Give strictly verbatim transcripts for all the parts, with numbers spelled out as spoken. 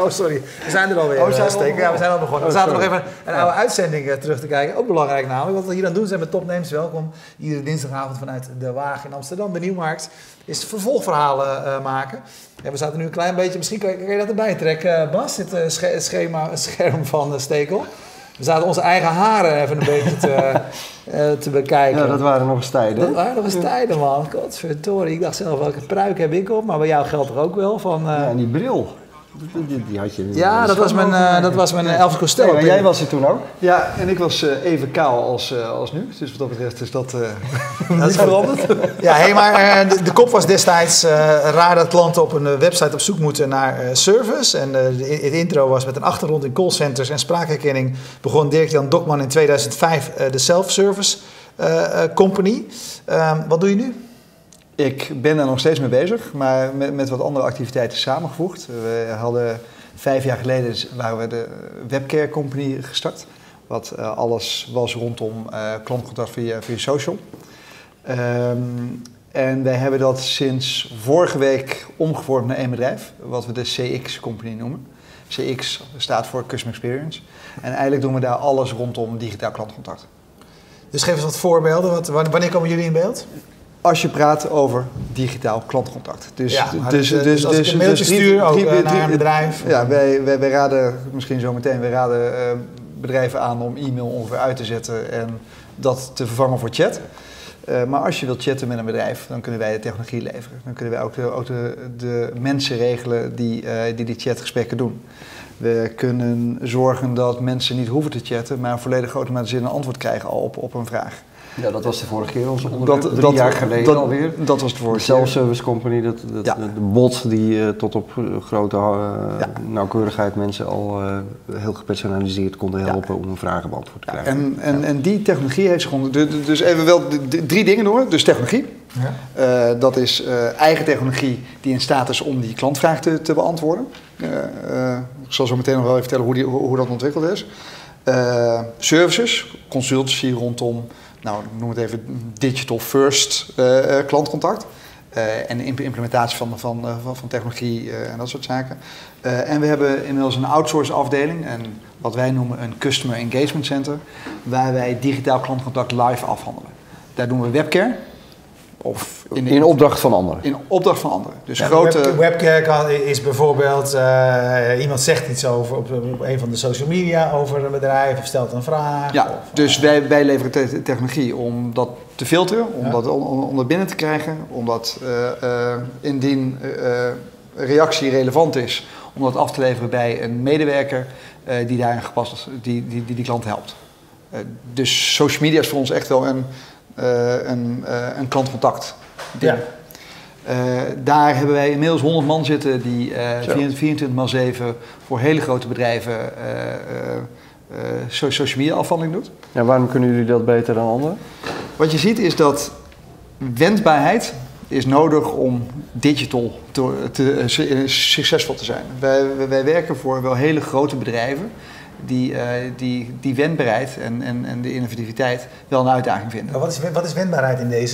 sorry. We zijn er alweer. Oh, zijn we, Steek. Ja, we zijn al begonnen. We oh, zaten sorry. nog even een oude uitzending uh, terug te kijken. Ook belangrijk namelijk. Wat we hier aan doen zijn met Topnames. Welkom. Iedere dinsdagavond vanuit De Waag in Amsterdam, de Nieuwmarkt. Is vervolgverhalen uh, maken. En we zaten nu een klein beetje... Misschien kan je, kan je dat erbij trekken, uh, Bas. Dit uh, sche schema, scherm van uh, Stekel. We zaten onze eigen haren even een beetje te, uh, te bekijken. Ja, dat waren nog eens tijden. Dat waren nog eens tijden, man. Godverdorie. Ik dacht zelf, welke pruik heb ik op? Maar bij jou geldt toch ook wel van... Uh... Ja, en die bril. Die, die, die had je. Ja, dat was, mijn, uh, dat was mijn uh, Elvis Costello. Ja, en jij was er toen ook? Ja, en ik was uh, even kaal als, uh, als nu. Dus wat dat betreft is dat uh, niet veranderd. Ja, hey, maar uh, de, de kop was destijds uh, raar dat klanten op een uh, website op zoek moeten naar uh, service. En uh, de, het intro was met een achtergrond in callcenters en spraakherkenning. Begon Dirk-Jan Dokman in tweeduizend vijf uh, de Self-Service uh, uh, Company. Uh, wat doe je nu? Ik ben er nog steeds mee bezig, maar met, met wat andere activiteiten samengevoegd. We hadden vijf jaar geleden waren we de Webcare Company gestart. Wat uh, alles was rondom uh, klantcontact via, via social. Um, en wij hebben dat sinds vorige week omgevormd naar één bedrijf, wat we de C X Company noemen. C X staat voor Customer Experience. En eigenlijk doen we daar alles rondom digitaal klantcontact. Dus geef eens wat voorbeelden. Wat, wanneer komen jullie in beeld? Als je praat over digitaal klantcontact. Dus, ja, dus, dus, dus, dus als dus, ik een mailtje dus, stuur ook drie, uh, drie, naar een bedrijf. Ja, wij, wij, wij raden, misschien zo meteen, wij raden uh, bedrijven aan om e-mail ongeveer uit te zetten en dat te vervangen voor chat. Uh, maar als je wilt chatten met een bedrijf, dan kunnen wij de technologie leveren. Dan kunnen wij ook de, ook de, de mensen regelen die, uh, die die chatgesprekken doen. We kunnen zorgen dat mensen niet hoeven te chatten, maar volledig automatisch een antwoord krijgen al op, op een vraag. Ja, dat was de vorige keer onze onderwerp, dat, drie dat, jaar geleden dat, alweer. Dat was de vorige de self-service company, dat, dat, ja. de bot die uh, tot op grote uh, ja. nauwkeurigheid mensen al uh, heel gepersonaliseerd konden helpen ja. om een vragen beantwoord te krijgen. Ja, en, en, ja. en die technologie heeft zich onder... Dus even wel de, de, drie dingen door. Dus technologie. Ja. Uh, dat is uh, eigen technologie die in staat is om die klantvraag te, te beantwoorden. Uh, uh, ik zal zo meteen nog wel even vertellen hoe, die, hoe, hoe dat ontwikkeld is. Uh, services, consultancy rondom... Nou, noem het even digital first uh, klantcontact. Uh, en de implementatie van, van, van, van technologie uh, en dat soort zaken. Uh, en we hebben inmiddels een outsource afdeling. En wat wij noemen een Customer Engagement Center. Waar wij digitaal klantcontact live afhandelen. Daar doen we webcare. Of in, in opdracht van anderen. In opdracht van anderen. Dus ja, grote... web, webcare is bijvoorbeeld, uh, iemand zegt iets over op, op een van de social media over een bedrijf of stelt een vraag. Ja, of, dus uh, wij, wij leveren te technologie om dat te filteren, om, ja. dat, om, om dat binnen te krijgen, omdat uh, uh, indien uh, reactie relevant is, om dat af te leveren bij een medewerker uh, die daarin gepast die, die, die die klant helpt. Uh, dus social media is voor ons echt wel een Uh, een, uh, een klantcontact. Ja. Uh, daar hebben wij inmiddels honderd man zitten die uh, vierentwintig maal zeven voor hele grote bedrijven uh, uh, uh, social media afhandeling doet. Ja, waarom kunnen jullie dat beter dan anderen? Wat je ziet is dat wendbaarheid is nodig om digital te, te, uh, succesvol te zijn. Wij, wij werken voor wel hele grote bedrijven. Die, uh, die, die wendbaarheid en, en, en de innovativiteit wel een uitdaging vinden. Maar wat is, wat is wendbaarheid in deze?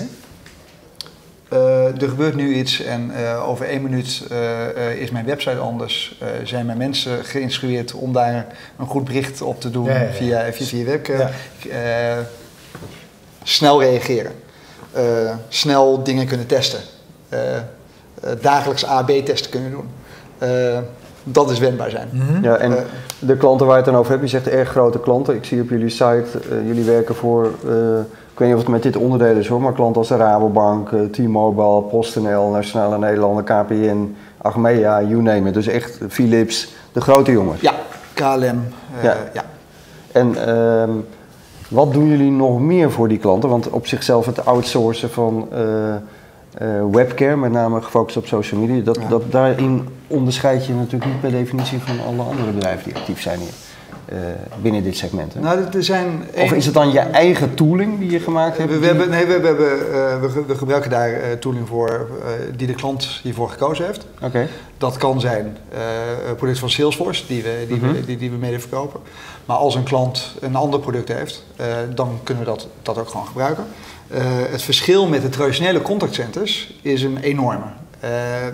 Uh, er gebeurt nu iets en uh, over één minuut uh, uh, is mijn website anders. Uh, zijn mijn mensen geïnstrueerd om daar een goed bericht op te doen ja, ja, ja. via, via, via webcam. Ja. Uh, snel reageren. Uh, snel dingen kunnen testen. Uh, uh, dagelijks A B testen kunnen doen. Uh, Dat is wendbaar zijn. Mm-hmm. Ja, en uh, de klanten waar je het dan over hebt, je zegt erg grote klanten. Ik zie op jullie site, uh, jullie werken voor, uh, ik weet niet of het met dit onderdeel is hoor, maar klanten als de Rabobank, uh, T-Mobile, PostNL, Nationale Nederlanden, K P N, Achmea, you name it. Dus echt Philips, de grote jongens. Ja, K L M. Uh, ja. ja. En uh, wat doen jullie nog meer voor die klanten? Want op zichzelf het outsourcen van uh, uh, webcare, met name gefocust op social media, dat, ja. dat daarin onderscheid je natuurlijk niet per definitie van alle andere bedrijven die actief zijn hier. Uh, binnen dit segment. Hè? Nou, er zijn of is het dan je eigen tooling die je gemaakt hebt? We, we, hebben, nee, we, we, hebben, uh, we, we gebruiken daar uh, tooling voor uh, die de klant hiervoor gekozen heeft. Okay. Dat kan zijn uh, een product van Salesforce die we, die, mm-hmm. we, die, die we mede verkopen. Maar als een klant een ander product heeft, uh, dan kunnen we dat, dat ook gewoon gebruiken. Uh, het verschil met de traditionele contactcenters is een enorme. Uh,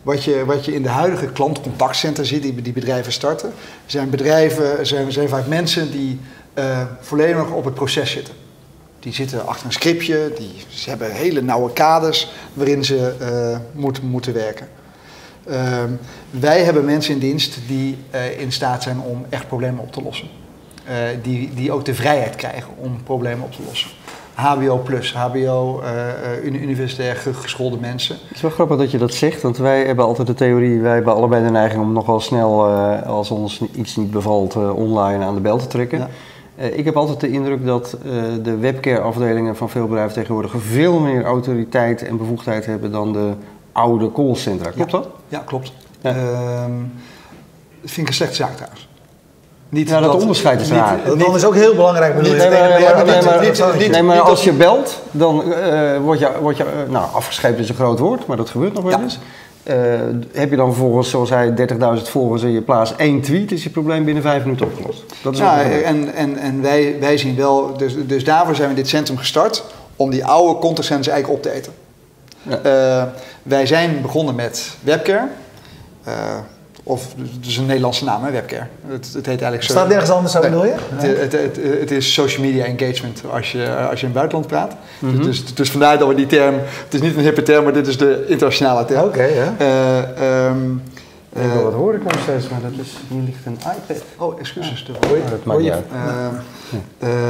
wat je, wat je in de huidige klantcontactcentra ziet, die, die bedrijven starten, zijn bedrijven, zijn, zijn vaak mensen die uh, volledig nog op het proces zitten. Die zitten achter een scriptje, die, ze hebben hele nauwe kaders waarin ze uh, moet, moeten werken. Uh, wij hebben mensen in dienst die uh, in staat zijn om echt problemen op te lossen. Uh, die, die ook de vrijheid krijgen om problemen op te lossen. H B O plus, H B O, uh, universitair geschoolde mensen. Het is wel grappig dat je dat zegt, want wij hebben altijd de theorie, wij hebben allebei de neiging om nogal snel, uh, als ons iets niet bevalt, uh, online aan de bel te trekken. Ja. Uh, ik heb altijd de indruk dat uh, de webcare-afdelingen van veel bedrijven tegenwoordig veel meer autoriteit en bevoegdheid hebben dan de oude callcentra. Klopt ja. dat? Ja, klopt. Ja. Uh, dat vind ik een slechte zaak trouwens. Niet ja, dat, dat onderscheid is raar. Dat is ook heel belangrijk. Bedoel, nee, maar, nee, maar, nee, maar, niet, niet, niet, nee, maar niet als je belt, dan uh, word je, word je uh, nou, afgescheept is een groot woord, maar dat gebeurt nog wel eens. Ja. Uh, heb je dan vervolgens, zoals hij, dertigduizend volgers en je plaatst één tweet, is je probleem binnen vijf minuten opgelost. Dat is ja, en, en, en wij, wij zien wel, dus, dus daarvoor zijn we dit centrum gestart, om die oude contactcenters eigenlijk op te eten. Ja. Uh, wij zijn begonnen met webcare. Uh, Of, het is een Nederlandse naam, hè, webcare. Het, het heet eigenlijk zo. Staat nergens anders, zo bedoel je? Nee. Het, het, het, het is social media engagement als je, als je in het buitenland praat. Mm-hmm. Dus, dus vandaar dat we die term, het is niet een hippe term, maar dit is de internationale term. Oké, okay, ja. Uh, um, ik weet wel wat hoor ik nog steeds, maar dat is, hier ligt een iPad. Oh, excuses. Ja. Oh, dat maakt niet uit. Uh, uh,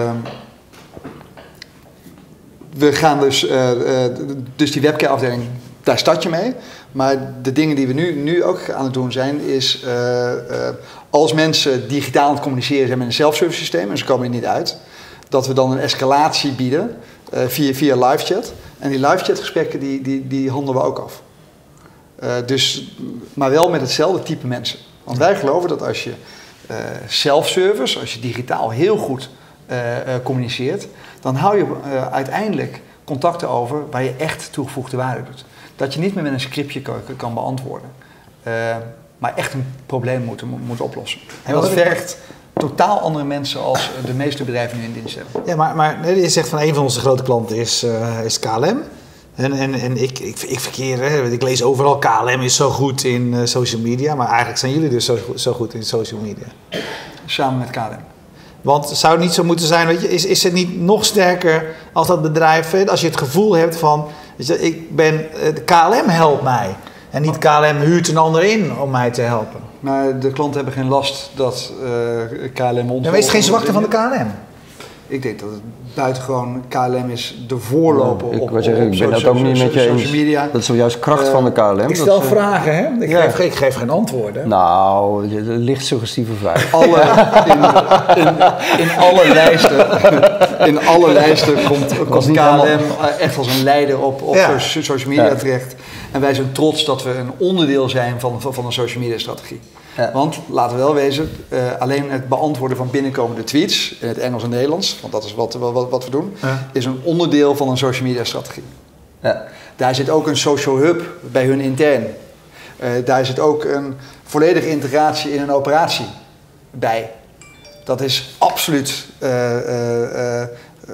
we gaan dus, uh, uh, dus die webcare afdeling, daar start je mee. Maar de dingen die we nu, nu ook aan het doen zijn, is uh, uh, als mensen digitaal aan het communiceren zijn met een self-service systeem en ze komen er niet uit, dat we dan een escalatie bieden uh, via, via live chat. En die live chat gesprekken die, die, die handelen we ook af. Uh, dus, maar wel met hetzelfde type mensen. Want wij geloven dat als je uh, self-service, als je digitaal heel goed uh, uh, communiceert, dan hou je uh, uiteindelijk contacten over waar je echt toegevoegde waarde doet. Dat je niet meer met een scriptje kan, kan beantwoorden. Uh, maar echt een probleem moet, moet oplossen. En dat vergt totaal andere mensen als de meeste bedrijven nu in dienst hebben. Ja, maar, maar je zegt van een van onze grote klanten is, uh, is K L M. En, en, en ik, ik, ik verkeer, hè, ik lees overal K L M is zo goed in uh, social media. Maar eigenlijk zijn jullie dus zo, zo goed in social media. Samen met K L M. Want zou het niet zo moeten zijn, weet je, is, is het niet nog sterker als dat bedrijf, als je het gevoel hebt van, weet je, ik ben, K L M helpt mij. En niet K L M huurt een ander in om mij te helpen. Maar de klanten hebben geen last dat uh, K L M ons... Dan is het geen zwakte van de K L M. Ik denk dat het buitengewoon K L M is de voorloper ja, ik op, op, zeggen, op ik ben so, dat so, ook niet so, met je social eens. media. Dat is zojuist kracht uh, van de K L M. Ik stel dat, vragen, hè? Ik, ja. geef, ik geef geen antwoorden. Nou, je, licht suggestieve vraag. Alle, in, in, in alle lijsten, in alle lijsten komt, komt K L M echt als een leider op, op ja. social media ja. terecht. En wij zijn trots dat we een onderdeel zijn van, van, van een social media strategie. Ja. Want, laten we wel wezen, uh, alleen het beantwoorden van binnenkomende tweets, in het Engels en Nederlands, want dat is wat, wat, wat we doen, ja. is een onderdeel van een social media strategie. Ja. Daar zit ook een social hub bij hun intern. Uh, daar zit ook een volledige integratie in een operatie bij. Dat is absoluut, uh, uh, uh,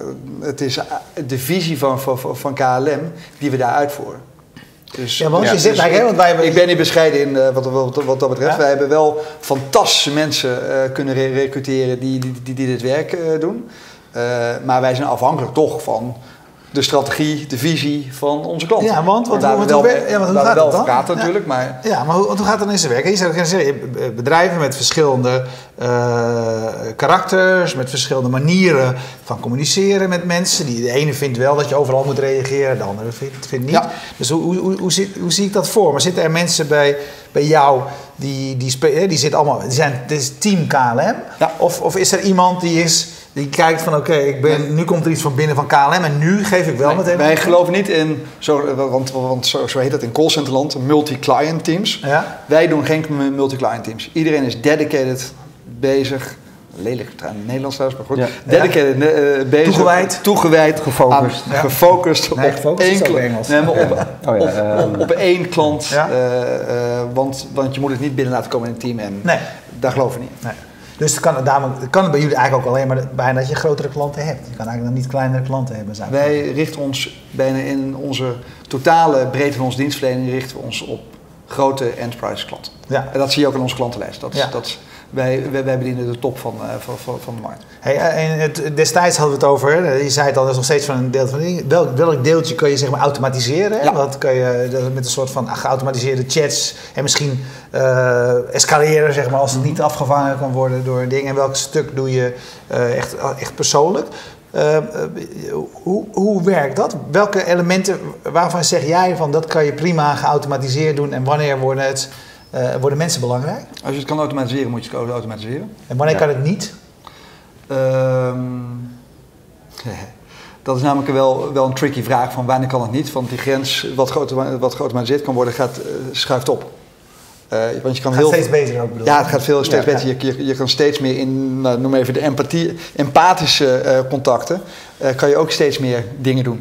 het is de visie van, van, van K L M die we daar uitvoeren. Dus, ja, want ja, je zit dus eigenlijk, hè, want wij hebben... Ik ben niet bescheiden in uh, wat, wat, wat dat betreft. Ja? Wij hebben wel fantastische mensen uh, kunnen re- recruteren die, die, die, die dit werk uh, doen. Uh, maar wij zijn afhankelijk toch van de strategie, de visie van onze klant. Ja, want wat, waar wat, we wel, hoe, ja, want hoe gaat wel het dan? praten ja. natuurlijk, maar... Ja, maar hoe, hoe gaat het dan in zijn werk? Je zou kunnen zeggen, bedrijven met verschillende uh, karakters, met verschillende manieren van communiceren met mensen. Die, de ene vindt wel dat je overal moet reageren, de andere vindt, vindt niet. Ja. Dus hoe, hoe, hoe, zit, hoe zie ik dat voor? Maar zitten er mensen bij, bij jou die, die, die, die zitten allemaal, die zijn, dit is team K L M? Ja. Of, of is er iemand die is... Die kijkt van oké, okay, ben nu komt er iets van binnen van K L M en nu geef ik wel nee, meteen... Wij geloven niet in, zo, want, want zo, zo heet dat in callcenterland, multi-client teams. Ja? Wij doen geen multi-client teams. Iedereen is dedicated bezig, lelijk in Nederlands trouwens, maar goed. Ja. Dedicated ja. uh, bezig. Toegewijd. Toegewijd. Gefocust. Aan, ja. Gefocust nee, op, gefocust één klant. Engels. Nee, maar op, ja. oh, ja, op, op, op één klant, ja. uh, uh, want, want je moet het niet binnen laten komen in een team en nee. daar geloven we niet. Nee. Dus het kan, daarom, kan het bij jullie eigenlijk ook alleen maar bijna dat je grotere klanten hebt. Je kan eigenlijk dan niet kleinere klanten hebben. Zaken. Wij richten ons bijna in onze totale breedte van onze dienstverlening richten we ons op grote enterprise klanten. Ja. En dat zie je ook in onze klantenlijst. Dat is, Ja. dat is, wij, wij, wij bedienen de top van, uh, van, van, van de markt. Hey, en het, destijds hadden we het over, hè, je zei het al, dat is nog steeds van een deel van die. Welk, welk deeltje kun je zeg maar automatiseren? Hè? Ja. Wat kun je met een soort van geautomatiseerde chats en misschien uh, escaleren, zeg maar, als het niet afgevangen kan worden door dingen. En welk stuk doe je uh, echt, echt persoonlijk? Uh, uh, hoe, hoe werkt dat? Welke elementen waarvan zeg jij van dat kan je prima geautomatiseerd doen en wanneer worden, het, uh, worden mensen belangrijk? Als je het kan automatiseren, moet je het automatiseren. En wanneer Ja. kan het niet? Um, dat is namelijk wel, wel een tricky vraag van wanneer kan het niet. Want die grens wat, geauto, wat geautomatiseerd kan worden gaat, uh, schuift op. Uh, want je kan Gaat heel steeds beter ook bedoel Ja, het gaat veel steeds ja, beter. Je, je, je kan steeds meer in, nou, noem even de empathie, empathische uh, contacten, uh, kan je ook steeds meer dingen doen.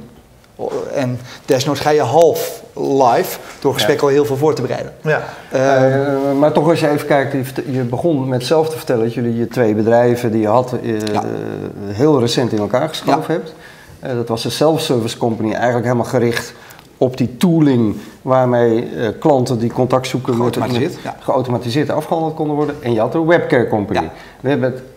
En desnoods ga je half live door gesprek ja. al heel veel voor te bereiden. Ja. Uh, uh, maar toch als je even kijkt, je begon met zelf te vertellen dat jullie je twee bedrijven die je had uh, ja. heel recent in elkaar geschoven ja. hebt. Uh, dat was een self-service company, eigenlijk helemaal gericht op die tooling waarmee uh, klanten die contact zoeken geautomatiseerd, met, ja. geautomatiseerd afgehandeld konden worden. En je had een webcare company. Ja. We hebben het,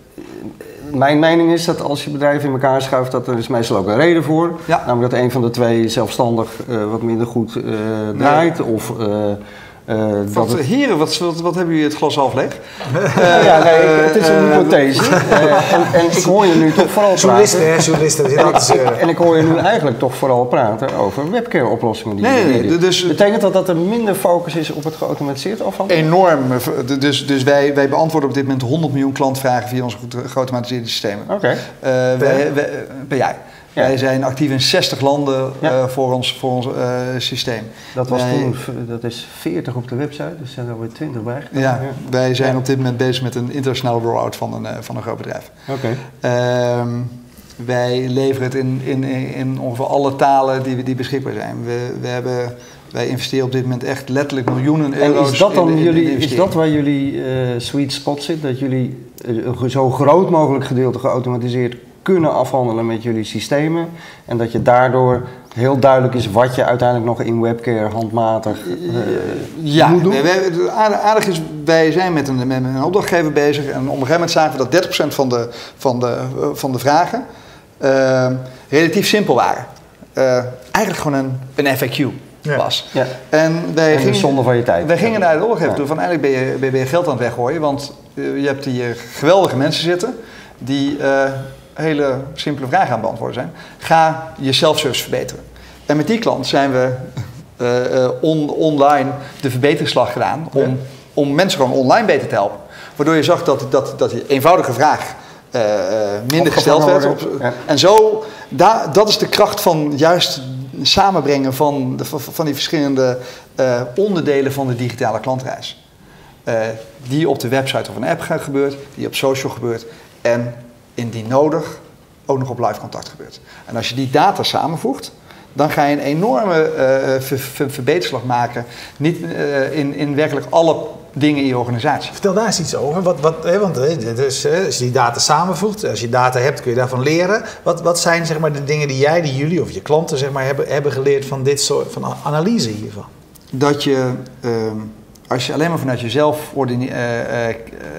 mijn mening is dat als je bedrijven in elkaar schuift, dat er is meestal ook een reden voor. Ja. Namelijk dat een van de twee zelfstandig uh, wat minder goed uh, draait. Nee. Of, uh, uh, wat, het... Heren, wat, wat, wat hebben jullie het glas half leeg? uh, ja, nee, het is een hypothese. uh, en, en ik hoor je nu toch vooral praten. Journalisten, hè, journalisten. En ik, en ik hoor je nu eigenlijk toch vooral praten over webcare oplossingen. Die nee, nee, nee, dus, betekent dat dat er minder focus is op het geautomatiseerd afhandelen? Enorm. Dus, dus wij, wij beantwoorden op dit moment honderd miljoen klantvragen via onze geautomatiseerde systemen. Oké. Okay. Uh, wij, wij, per jaar. Ja. Wij zijn actief in zestig landen ja. uh, voor ons, voor ons uh, systeem. Dat was wij, toen, dat is veertig op de website, dus zijn er alweer twintig bij. Ja, ja, wij zijn ja. op dit moment bezig met een internationale rollout van een, uh, van een groot bedrijf. Oké. Okay. Um, wij leveren het in, in, in ongeveer alle talen die, die beschikbaar zijn. We, we hebben, wij investeren op dit moment echt letterlijk miljoenen euro's. En is dat dan in, in, jullie, in is dat waar jullie uh, sweet spot zit? Dat jullie een zo groot mogelijk gedeelte geautomatiseerd kunnen afhandelen met jullie systemen en dat je daardoor heel duidelijk is wat je uiteindelijk nog in webcare handmatig uh, ja, moet doen? Ja, aardig is, wij zijn met een, met een opdrachtgever bezig en op een gegeven moment zagen we dat dertig procent van de, van de, van de vragen uh, relatief simpel waren. Uh, eigenlijk gewoon een, een F A Q ja. was. Ja. En wij en gingen, zonde van je tijd. Wij gingen naar de opdrachtgever toe van eigenlijk ben je, ben, je, ben je geld aan het weggooien, want uh, je hebt hier geweldige mensen zitten die uh, hele simpele vragen aan het beantwoorden zijn. Ga je self-service verbeteren. En met die klant zijn we uh, uh, on, online de verbeteringsslag gedaan om, ja. om mensen gewoon online beter te helpen. Waardoor je zag dat, dat, dat die eenvoudige vraag uh, minder gesteld werd. Op, ja. En zo, da, dat is de kracht van juist samenbrengen van, de, van die verschillende uh, onderdelen van de digitale klantreis. Uh, die op de website of een app gebeurt, die op social gebeurt en indien nodig ook nog op live contact gebeurt. En als je die data samenvoegt, dan ga je een enorme uh, ver, ver, verbeterslag maken. Niet uh, in, in werkelijk alle dingen in je organisatie. Vertel daar eens iets over. Wat, wat, hè, want hè, dus, hè, als je die data samenvoegt, als je data hebt, kun je daarvan leren. Wat, wat zijn zeg maar, de dingen die jij, die jullie of je klanten zeg maar, hebben, hebben geleerd van dit soort van analyse hiervan? Dat je, uh, als je alleen maar vanuit jezelf ordine, uh, uh,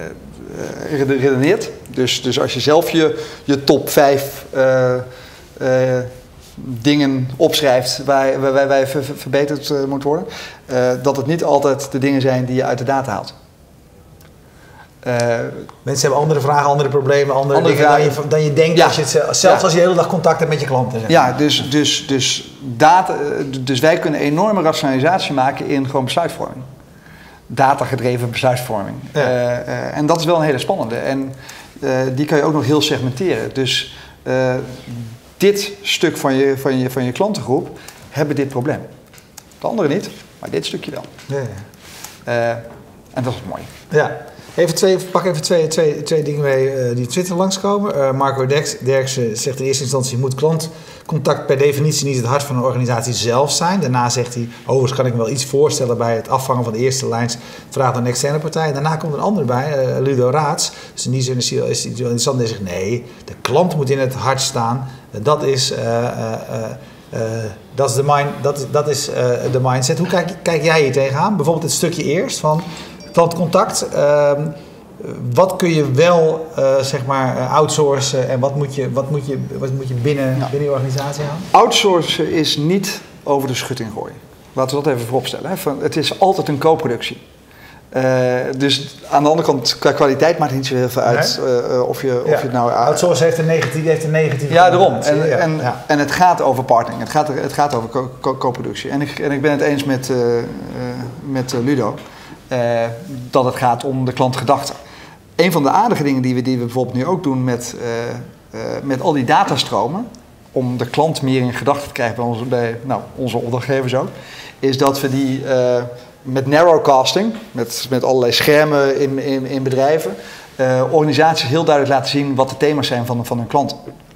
uh, redeneert, dus, dus als je zelf je, je top vijf uh, uh, dingen opschrijft waar, waar, waar, waar ver, verbeterd uh, moet worden, uh, dat het niet altijd de dingen zijn die je uit de data haalt. Uh, Mensen hebben andere vragen, andere problemen, andere, andere dingen vragen. dan je, dan je denkt, Ja. als je het, zelfs Ja. als je de hele dag contact hebt met je klanten. Zeg maar. Ja, dus, dus, dus, data, dus wij kunnen enorme rationalisatie maken in gewoon besluitvorming. Datagedreven besluitvorming. Ja. Uh, uh, en dat is wel een hele spannende. En uh, die kan je ook nog heel segmenteren. Dus uh, dit stuk van je, van, je, van je klantengroep hebben dit probleem. De andere niet, maar dit stukje wel. Ja. Uh, en dat is mooi. Ja. Even twee, pak even twee, twee, twee dingen mee uh, die op Twitter langskomen. Uh, Marco Derksen zegt in eerste instantie moet klantcontact per definitie niet het hart van een organisatie zelf zijn. Daarna zegt hij, overigens kan ik me wel iets voorstellen bij het afvangen van de eerste lijns vraag naar een externe partij. En daarna komt een ander bij, uh, Ludo Raats. Dus in die zin is hij is interessant en zegt nee, de klant moet in het hart staan. Uh, dat is... Uh, uh, uh, Uh, dat is de mind, dat, dat is uh, de mindset. Hoe kijk, kijk jij hier tegenaan? Bijvoorbeeld het stukje eerst van klantcontact. Uh, wat kun je wel uh, zeg maar outsourcen en wat moet je, wat moet je, wat moet je binnen, ja. binnen je organisatie houden? Outsourcen is niet over de schutting gooien. Laten we dat even vooropstellen. Hè. Van, het is altijd een co-productie. Uh, dus aan de andere kant, qua kwaliteit maakt het niet zo heel veel uit nee? uh, of, je, of ja. je het nou... Uh, Outsourcen heeft een negatieve... Heeft een negatieve ja, daarom. En, ja. En, ja. en het gaat over partnering. Het gaat, het gaat over co- co- co-productie. En ik, en ik ben het eens met, uh, uh, met uh, Ludo uh, dat het gaat om de klantgedachte. Een van de aardige dingen die we, die we bijvoorbeeld nu ook doen met, uh, uh, met al die datastromen, om de klant meer in gedachten te krijgen bij onze, bij, nou, onze opdrachtgevers ook, is dat we die uh, met narrowcasting, met, met allerlei schermen in, in, in bedrijven, uh, organisaties heel duidelijk laten zien wat de thema's zijn van, van hun klanten.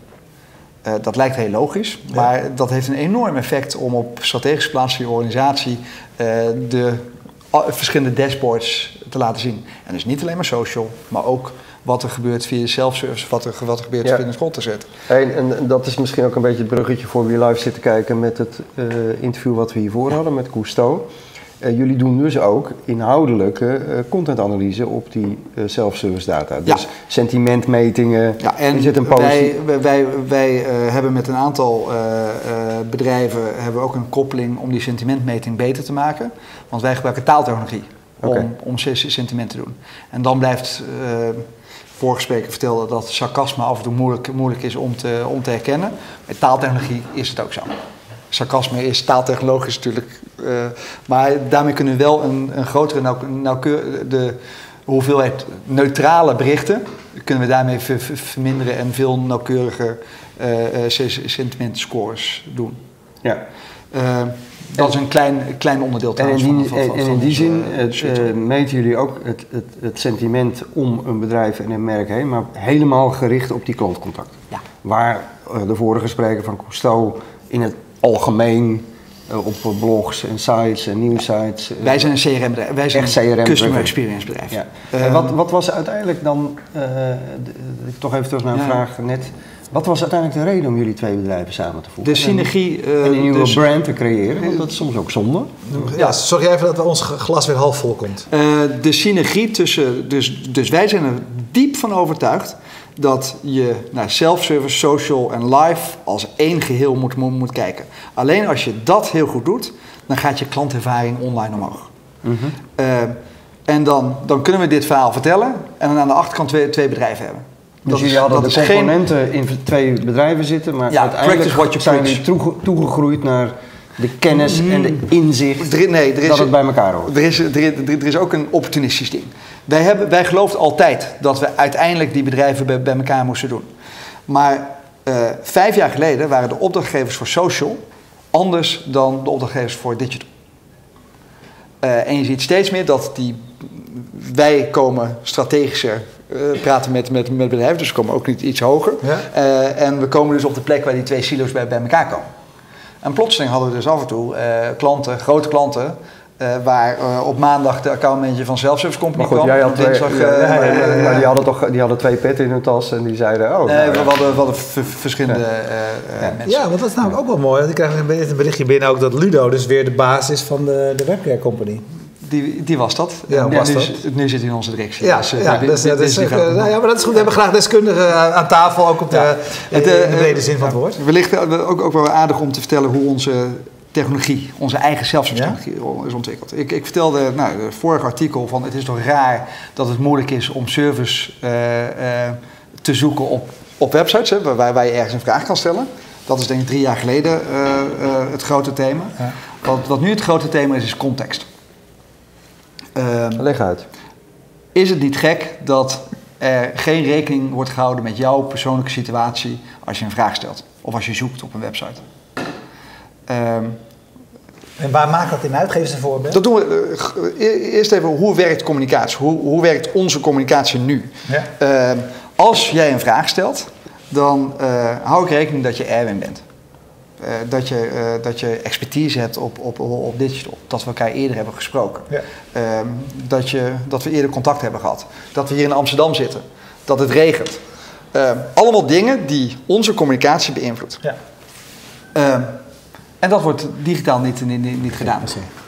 Uh, dat lijkt heel logisch, ja. maar dat heeft een enorm effect om op strategische plaats van je organisatie uh, de uh, verschillende dashboards te laten zien. En dus niet alleen maar social, maar ook wat er gebeurt via self-service, wat er, wat er gebeurt ja. via het te zetten. En, en dat is misschien ook een beetje het bruggetje voor wie live zit te kijken met het uh, interview wat we hiervoor hadden met Cousteau. Uh, jullie doen dus ook inhoudelijke uh, contentanalyse op die uh, self-service data. Dus ja. sentimentmetingen, ja, en is het een positief... wij, wij, wij uh, hebben met een aantal uh, uh, bedrijven hebben we ook een koppeling om die sentimentmeting beter te maken. Want wij gebruiken taaltechnologie okay. om, om sentiment te doen. En dan blijft... Uh, vorige spreker vertelde dat sarcasme af en toe moeilijk, moeilijk is om te, om te herkennen. Met taaltechnologie is het ook zo. Sarcasme is taaltechnologisch natuurlijk. Uh, maar daarmee kunnen we wel een, een grotere nauw, nauwkeur, de hoeveelheid neutrale berichten kunnen we daarmee ver, ver, verminderen en veel nauwkeuriger uh, sentimentscores doen. Ja. Uh, dat is een klein, klein onderdeel trouwens en in die, van, van, van, En in van die zin uh, uh, meten jullie ook het, het, het sentiment om een bedrijf en een merk heen, maar helemaal gericht op die klantcontact. Ja. Waar uh, de vorige spreker van Cousteau in het algemeen uh, op blogs en sites en nieuwsites. Uh, wij zijn een C R M-bedrijf. Wij zijn echt een customer experience bedrijf. Ja. Uh, wat, wat was uiteindelijk dan, uh, de, de, toch even terug naar een ja. vraag net. Wat was uiteindelijk de reden om jullie twee bedrijven samen te voegen? De synergie... Uh, en een nieuwe dus, brand te creëren, want dat is soms ook zonde. Ja, zorg jij even dat ons glas weer half vol komt. Uh, de synergie tussen... Dus, dus wij zijn er diep van overtuigd dat je naar self-service, social en live als één geheel moet, moet, moet kijken. Alleen als je dat heel goed doet, dan gaat je klantervaring online omhoog. Mm-hmm. Uh, en dan, dan kunnen we dit verhaal vertellen en dan aan de achterkant twee, twee bedrijven hebben. Dus dat jullie hadden de componenten geen... in twee bedrijven zitten, maar ja, uiteindelijk what you zijn jullie toege, toegegroeid naar de kennis mm. en de inzicht er, nee, er is, dat het bij elkaar hoort. Er is, er, er, er is ook een opportunistisch ding. Wij, hebben, wij geloofden altijd dat we uiteindelijk die bedrijven bij, bij elkaar moesten doen. Maar uh, vijf jaar geleden waren de opdrachtgevers voor social anders dan de opdrachtgevers voor digital. Uh, en je ziet steeds meer dat die, wij komen strategischer uh, praten met, met, met bedrijven, dus we komen ook niet iets hoger. Ja. Uh, en we komen dus op de plek waar die twee silo's bij, bij elkaar komen. En plotseling hadden we dus af en toe uh, klanten, grote klanten, uh, waar uh, op maandag de accountmanager van Self-Service Company maar goed, kwam. Jij had twee, dinsdag, uh, ja, ja, ja, ja, die hadden toch die hadden twee petten in hun tas en die zeiden, oh. Nee, nou, we, ja. hadden, we hadden v- verschillende uh, uh, ja. mensen. Ja, want dat is namelijk ook wel mooi. Want ik krijg een berichtje binnen ook dat Ludo dus weer de baas is van de, de Webcare Company. Die, die was dat. Ja, ja, was nu, dat. nu zit hij in onze directie. Ja, dus, uh, ja, die, dus, die, dat, is, die uh, nou ja, maar dat is goed. We hebben graag deskundigen aan tafel, ook op de, ja. in, in de brede zin van het woord. Wellicht ook, ook wel aardig om te vertellen hoe onze technologie, onze eigen zelfzorgtechnologie ja? is ontwikkeld. Ik, ik vertelde nou, het vorige artikel van het is toch raar dat het moeilijk is om service uh, uh, te zoeken op, op websites, hè, waar, waar je ergens een vraag kan stellen. Dat is denk ik drie jaar geleden uh, uh, het grote thema. Ja. Wat, wat nu het grote thema is, is context. Uh, Leg uit. Is het niet gek dat er geen rekening wordt gehouden met jouw persoonlijke situatie als je een vraag stelt of als je zoekt op een website? Um, en waar maakt dat in uit? Geef eens een voorbeeld. Dat doen we uh, eerst even, hoe werkt communicatie? Hoe, hoe werkt onze communicatie nu? Ja. Uh, als jij een vraag stelt, dan uh, hou ik rekening dat je Erwin bent. Uh, dat, je, uh, dat je expertise hebt op, op, op digital. Dat we elkaar eerder hebben gesproken. Ja. Uh, dat, je, dat we eerder contact hebben gehad. Dat we hier in Amsterdam zitten. Dat het regent. Uh, allemaal dingen die onze communicatie beïnvloeden. Ja. Uh, En dat wordt digitaal niet, niet, niet gedaan.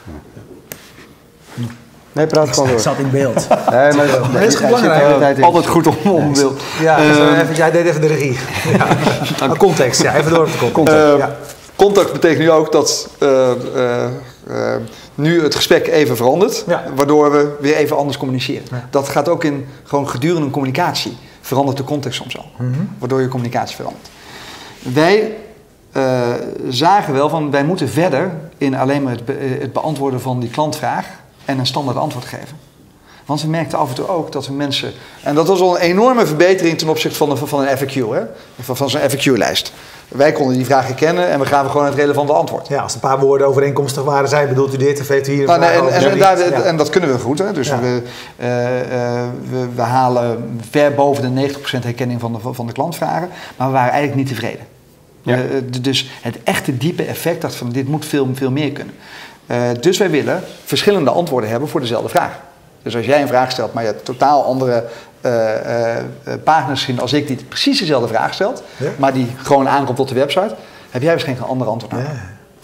Nee, praat gewoon door. Het zat in beeld. Nee, maar dat is belangrijk. Altijd goed om om beeld. Ja, dus, Um, even, jij deed even de regie. Ja. Maar context, ja, even door op de context. Uh, ja. Context betekent nu ook dat uh, uh, uh, nu het gesprek even verandert, ja. waardoor we weer even anders communiceren. Ja. Dat gaat ook in gewoon gedurende communicatie. Verandert de context soms al, mm-hmm. waardoor je communicatie verandert. Wij uh, zagen wel van, wij moeten verder in alleen maar het, be- het beantwoorden van die klantvraag en een standaard antwoord geven. Want we merkten af en toe ook dat we mensen... En dat was al een enorme verbetering ten opzichte van een, van een F A Q, hè? Van, van zo'n F A Q-lijst. Wij konden die vraag herkennen en we gaven gewoon het relevante antwoord. Ja, als een paar woorden overeenkomstig waren, zei bedoelt u dit of heeft u hier een nou, nee, en, en, en, daar, ja. en dat kunnen we goed, hè? Dus ja. we, uh, uh, we, we halen ver boven de negentig procent herkenning van de, van de klantvragen, maar we waren eigenlijk niet tevreden. Ja. Uh, dus het echte diepe effect, dat van dit moet veel, veel meer kunnen. Uh, dus wij willen verschillende antwoorden hebben voor dezelfde vraag. Dus als jij een vraag stelt, maar je hebt totaal andere uh, uh, pagina's gezien als ik die precies dezelfde vraag stelt, ja. maar die gewoon aankomt op de website, heb jij waarschijnlijk een ander antwoord aan. Ja.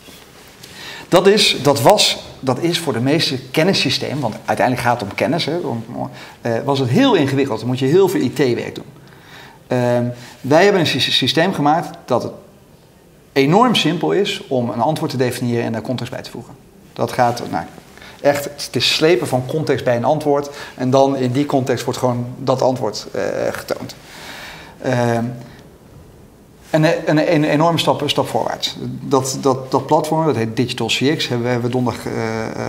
Dat is, dat was, dat is voor de meeste kennissystemen, want uiteindelijk gaat het om kennis, hè, om, uh, was het heel ingewikkeld. Dan moet je heel veel I T-werk doen. Uh, wij hebben een systeem gemaakt dat het enorm simpel is om een antwoord te definiëren en daar context bij te voegen. Dat gaat, nou, echt, het is slepen van context bij een antwoord en dan in die context wordt gewoon dat antwoord uh, getoond. Uh, een, een, een enorme stap, stap voorwaarts. Dat, dat, dat platform, dat heet Digital C X, hebben we, hebben we donderdag uh, uh,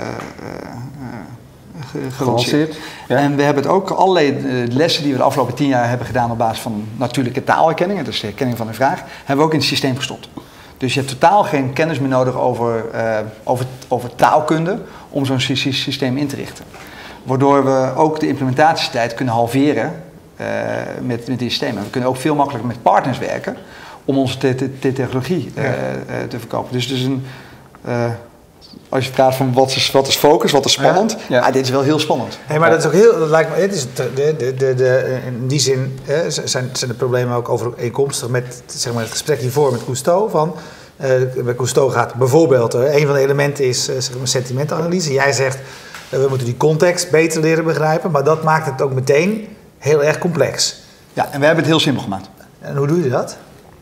uh, gelanceerd. Ja. En we hebben het ook allerlei uh, lessen die we de afgelopen tien jaar hebben gedaan op basis van natuurlijke taalherkenning, dus de herkenning van een vraag, hebben we ook in het systeem gestopt. Dus je hebt totaal geen kennis meer nodig over, uh, over, over taalkunde om zo'n systeem in te richten. Waardoor we ook de implementatietijd kunnen halveren uh, met, met die systemen. We kunnen ook veel makkelijker met partners werken om onze te- te- te- technologie uh, ja. uh, te verkopen. Dus, dus een, uh, als je praat van wat is, wat is focus, wat is spannend, ja. Ja. Ah, dit is wel heel spannend. Hey, maar dat is ook heel, dat lijkt me, het is de, de, de, de, in die zin eh, zijn, zijn de problemen ook overeenkomstig met zeg maar, het gesprek hiervoor met Cousteau. Van, uh, bij Cousteau gaat bijvoorbeeld, uh, een van de elementen is uh, zeg maar sentimentanalyse. Jij zegt, uh, we moeten die context beter leren begrijpen, maar dat maakt het ook meteen heel erg complex. Ja, en we hebben het heel simpel gemaakt. En hoe doe je dat?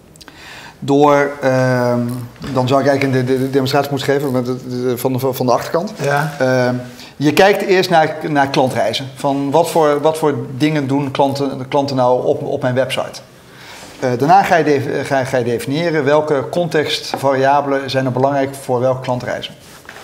Door, uh, dan zou ik eigenlijk de, de, de demonstratie moeten geven met de, de, van, de, van de achterkant. Ja. Uh, je kijkt eerst naar, naar klantreizen. Van wat voor, wat voor dingen doen klanten, klanten nou op, op mijn website. Uh, daarna ga je, de, ga, ga je definiëren welke contextvariabelen zijn er belangrijk voor welke klantreizen.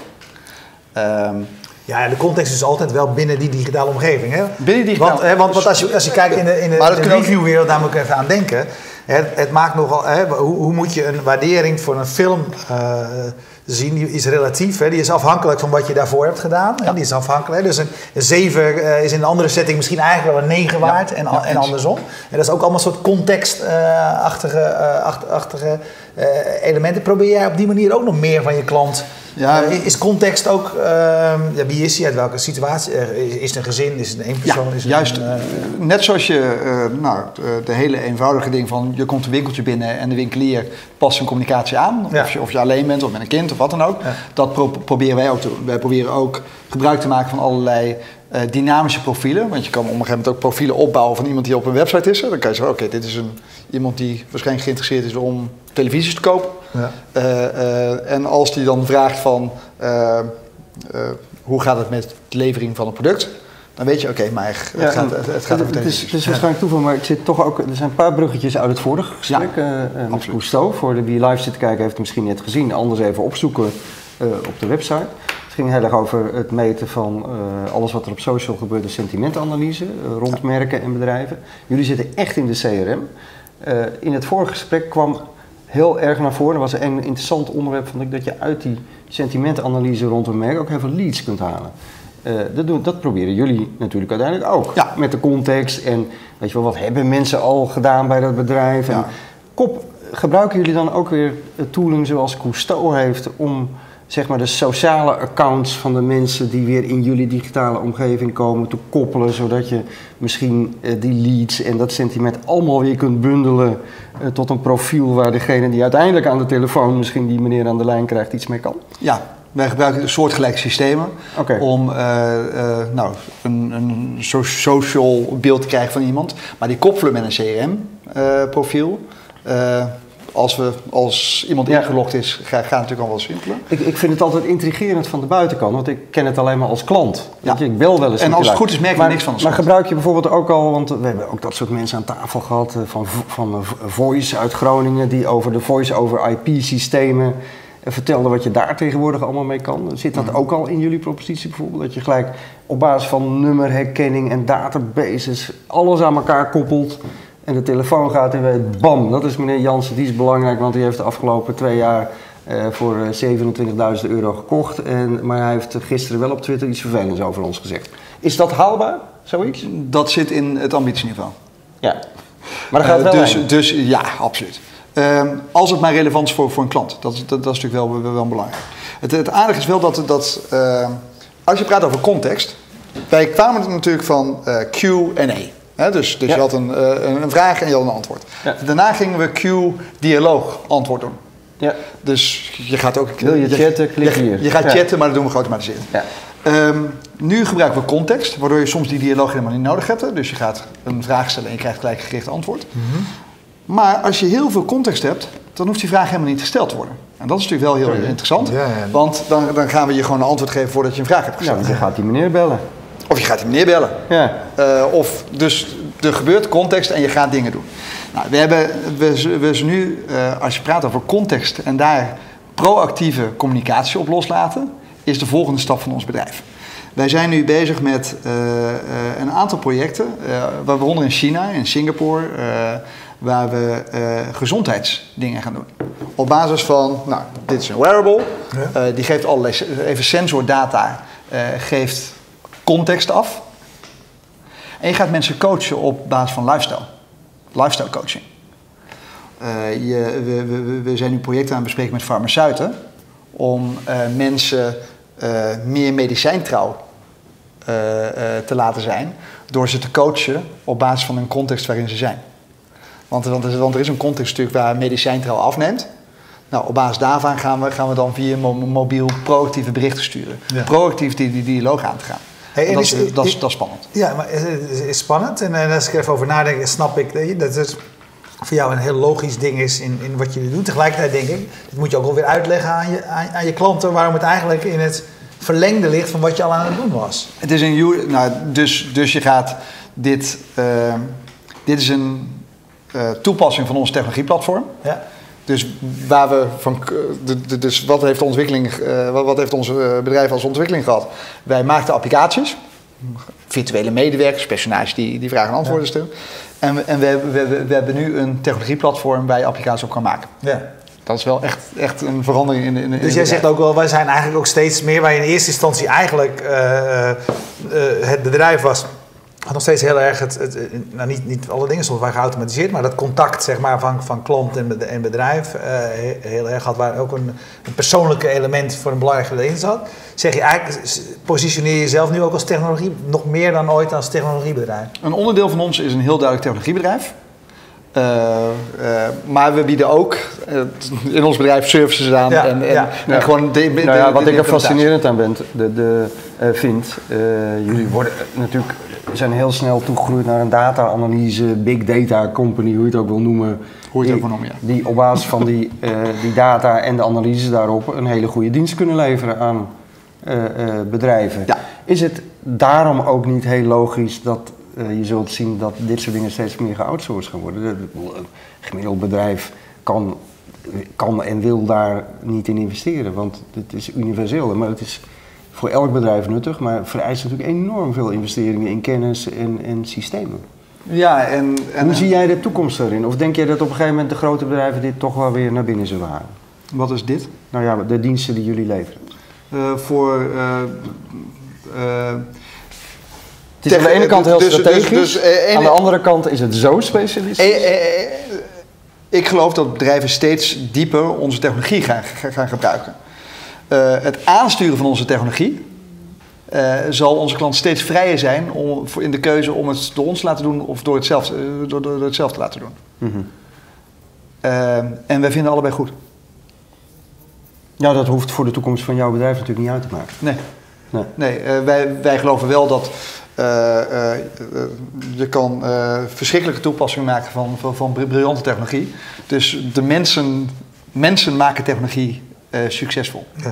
Uh, Ja, de context is altijd wel binnen die digitale omgeving. Hè? Binnen die digitale Want, hè, want, want als, je, als je kijkt in de, in de, de reviewwereld, daar moet ik even aan denken. Het, het maakt nogal, hè, hoe, hoe moet je een waardering voor een film uh, zien? Die is relatief, hè? Die is afhankelijk van wat je daarvoor hebt gedaan. Hè? Ja. Die is afhankelijk. Hè? Dus een, een zeven uh, is in een andere setting misschien eigenlijk wel een negen waard, ja. en, ja, en andersom. En dat is ook allemaal een soort contextachtige uh, acht, achtige, uh, elementen. Probeer jij op die manier ook nog meer van je klant... Ja, uh, is context ook, uh, ja, wie is hij, uit welke situatie? Uh, is, is het een gezin, is het een één persoon? Ja, is juist. Een, uh, net zoals je, uh, nou, de hele eenvoudige ding van je komt een winkeltje binnen en de winkelier past een communicatie aan. Ja. Of, je, of je alleen bent of met een kind of wat dan ook. Ja. Dat pro- proberen wij ook te doen. Wij proberen ook gebruik te maken van allerlei uh, dynamische profielen. Want je kan op een gegeven moment ook profielen opbouwen van iemand die op een website is. Dan kan je zeggen, oké, okay, dit is een, iemand die waarschijnlijk geïnteresseerd is om televisies te kopen. Ja. Uh, uh, en als die dan vraagt van uh, uh, hoe gaat het met de levering van een product, dan weet je, oké, okay, maar het, ja, gaat, het, het gaat over televisie. Het is, is waarschijnlijk toeval, maar ik zit toch ook, er zijn een paar bruggetjes uit het vorige gesprek. Ja, uh, met Cousteau, voor de wie live zit te kijken heeft het misschien net gezien, anders even opzoeken uh, op de website. Het ging heel erg over het meten van uh, alles wat er op social gebeurt, de sentimentanalyse uh, rond ja. merken en bedrijven. Jullie zitten echt in de C R M. Uh, in het vorige gesprek kwam heel erg naar voren. Er was een interessant onderwerp vond ik, dat je uit die sentimentanalyse rondom merk ook heel veel leads kunt halen. Uh, dat, doen, dat proberen jullie natuurlijk uiteindelijk ook. Ja. Met de context en weet je wel, wat hebben mensen al gedaan bij dat bedrijf. En ja. kop, gebruiken jullie dan ook weer tooling zoals Cousteau heeft om zeg maar de sociale accounts van de mensen die weer in jullie digitale omgeving komen te koppelen, zodat je misschien uh, die leads en dat sentiment allemaal weer kunt bundelen uh, tot een profiel waar degene die uiteindelijk aan de telefoon misschien die meneer aan de lijn krijgt iets mee kan? Ja, wij gebruiken soortgelijke systemen okay. om uh, uh, nou, een, een so social beeld te krijgen van iemand, maar die koppelen met een C R M-profiel. Uh, uh, Als, we, als iemand ja. ingelogd is, gaat het natuurlijk al wel simpeler. Ik, ik vind het altijd intrigerend van de buitenkant, want ik ken het alleen maar als klant. Ja. Je, ik bel wel eens. En als het goed is, merk je maar, niks van. Maar gebruik je bijvoorbeeld ook al, want we hebben ook dat soort mensen aan tafel gehad, van, van Voice uit Groningen, die over de Voice over I P-systemen vertelden wat je daar tegenwoordig allemaal mee kan. Zit dat mm. ook al in jullie propositie bijvoorbeeld? Dat je gelijk op basis van nummerherkenning en databases alles aan elkaar koppelt. En de telefoon gaat en weet, bam, dat is meneer Jansen, die is belangrijk, want die heeft de afgelopen twee jaar uh, voor uh, zevenentwintigduizend euro gekocht. En, maar hij heeft gisteren wel op Twitter iets vervelends over ons gezegd. Is dat haalbaar, zoiets? Dat zit in het ambitieniveau. Ja, maar dat gaat wel uh, dus, heen. dus ja, absoluut. Uh, als het maar relevant is voor, voor een klant, dat, dat, dat is natuurlijk wel, wel, wel belangrijk. Het, het aardige is wel dat, dat uh, als je praat over context, wij kwamen natuurlijk van uh, Q en A. He, dus dus ja. je had een, uh, een vraag en je had een antwoord. Ja. Daarna gingen we Q-dialoog antwoord doen. Ja. Dus je gaat ook... Wil je chatten, klik je, hier. Je gaat ja. chatten, maar dat doen we geautomatiseerd. Ja. Um, nu gebruiken we context, waardoor je soms die dialoog helemaal niet nodig hebt. Dus je gaat een vraag stellen en je krijgt gelijk gericht antwoord. Mm-hmm. Maar als je heel veel context hebt, dan hoeft die vraag helemaal niet gesteld te worden. En dat is natuurlijk wel heel ja. interessant. Ja, ja. Want dan, dan gaan we je gewoon een antwoord geven voordat je een vraag hebt gesteld. Ja, dan gaat die meneer bellen. Of je gaat die meneer bellen. Ja. Uh, of dus er gebeurt context en je gaat dingen doen. Nou, we hebben we, we zijn nu, uh, als je praat over context en daar proactieve communicatie op loslaten, is de volgende stap van ons bedrijf. Wij zijn nu bezig met uh, uh, een aantal projecten, uh, waaronder in China, in Singapore, uh, waar we uh, gezondheidsdingen gaan doen. Op basis van, nou, dit is een wearable, ja. uh, die geeft allerlei, even sensordata, uh, geeft context af. En je gaat mensen coachen op basis van lifestyle. Lifestyle coaching. Uh, je, we, we, we zijn nu projecten aan het bespreken met farmaceuten om uh, mensen uh, meer medicijntrouw uh, uh, te laten zijn door ze te coachen op basis van een context waarin ze zijn. Want, want, want er is een context natuurlijk waar medicijntrouw afneemt. Nou, op basis daarvan gaan we, gaan we dan via mo- mobiel proactieve berichten sturen. Ja. Proactief die, die dialoog aan te gaan. Hey, dat, is, is, dat, is, dat is spannend. Ja, maar het is, is spannend. En, en als ik er even over nadenk, snap ik dat het voor jou een heel logisch ding is in, in wat je doet. Tegelijkertijd denk ik, dat moet je ook wel weer uitleggen aan je, aan, aan je klanten waarom het eigenlijk in het verlengde ligt van wat je al aan het doen was. Het is een, nou, dus, dus je gaat dit, uh, dit is een uh, toepassing van ons technologieplatform. Ja. Dus waar we van, dus wat heeft de ontwikkeling, uh, wat heeft ons bedrijf als ontwikkeling gehad? Wij maakten applicaties, virtuele medewerkers, personages die, die vragen en antwoorden ja. stellen. En, we, en we, we, we hebben nu een technologieplatform waar je applicaties op kan maken. Ja. Dat is wel echt, echt een verandering in de in, in Dus jij zegt ook wel, wij zijn eigenlijk ook steeds meer, waar je in eerste instantie eigenlijk uh, uh, het bedrijf was. Had nog steeds heel erg, het, het, nou niet, niet alle dingen stonden waren geautomatiseerd, maar dat contact zeg maar, van, van klant en, en bedrijf uh, heel erg had, waar ook een, een persoonlijke element voor een belangrijk deel in zat. Zeg je eigenlijk, positioneer je jezelf nu ook als technologie, nog meer dan ooit als technologiebedrijf? Een onderdeel van ons is een heel duidelijk technologiebedrijf. Uh, uh, maar we bieden ook uh, in ons bedrijf services aan. Ja, en, en, ja. en ja. gewoon de, de, nou ja, wat de, de, ik er fascinerend aan ben, de, de, uh, vind, uh, jullie worden natuurlijk, zijn heel snel toegegroeid naar een data-analyse, big data company, hoe je het ook wil noemen. Hoe je het die, ook wil noemen, ja. Die op basis van die, uh, die data en de analyses daarop een hele goede dienst kunnen leveren aan uh, uh, bedrijven. Ja. Is het daarom ook niet heel logisch dat Uh, je zult zien dat dit soort dingen steeds meer geoutsourced gaan worden? Een gemiddeld bedrijf kan, kan en wil daar niet in investeren, want het is universeel. Maar het is voor elk bedrijf nuttig, maar vereist natuurlijk enorm veel investeringen in kennis en, en systemen. Ja, en, en, Hoe zie jij de toekomst erin? Of denk jij dat op een gegeven moment de grote bedrijven dit toch wel weer naar binnen zullen halen? Wat is dit? Nou ja, de diensten die jullie leveren. Uh, voor... Uh, uh, Het is aan de ene kant heel dus, strategisch, dus, dus, uh, aan de andere kant is het zo specialistisch. Uh, uh, uh, ik geloof dat bedrijven steeds dieper onze technologie gaan, gaan gebruiken. uh, het aansturen van onze technologie uh, zal onze klant steeds vrijer zijn om, in de keuze om het door ons te laten doen of door het zelf, uh, door, door het zelf te laten doen. Mm-hmm. uh, en wij vinden allebei goed. Ja, dat hoeft voor de toekomst van jouw bedrijf natuurlijk niet uit te maken. Nee, nee. nee uh, wij, wij geloven wel dat uh, uh, uh, je kan uh, verschrikkelijke toepassingen maken van, van, van briljante technologie. Dus de mensen, mensen maken technologie uh, succesvol. Ja.